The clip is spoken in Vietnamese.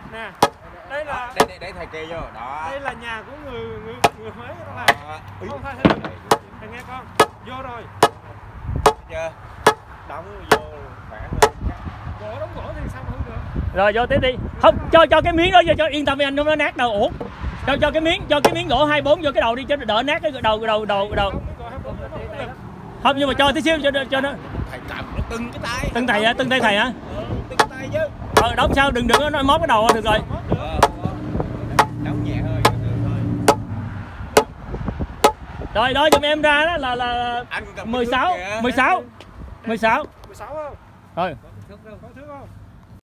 Nè, đây là để thầy kê vô đó. Đây là nhà của người Huế đó là. Không thôi, thầy nghe con. Vô rồi. Chưa. Đóng vô khỏe hơn. Đóng gỗ thì sao mà hư được. Rồi vô tiếp đi. Không, cho cái miếng đó vô cho yên tâm đi anh, không nó nát đâu. Ủa. Cho cái miếng gỗ 24 vô cái đầu đi cho đỡ nát cái đầu. Không, nhưng mà cho tí xíu cho nó. Thầy cầm nó từng cái tay. Từng tay thầy hả? Từng tay chứ. Đóng sao đừng nó móp cái đầu được rồi. Đóng nhẹ thôi. Rồi đó giùm em ra đó là 16 16 không? Rồi. Có thước không?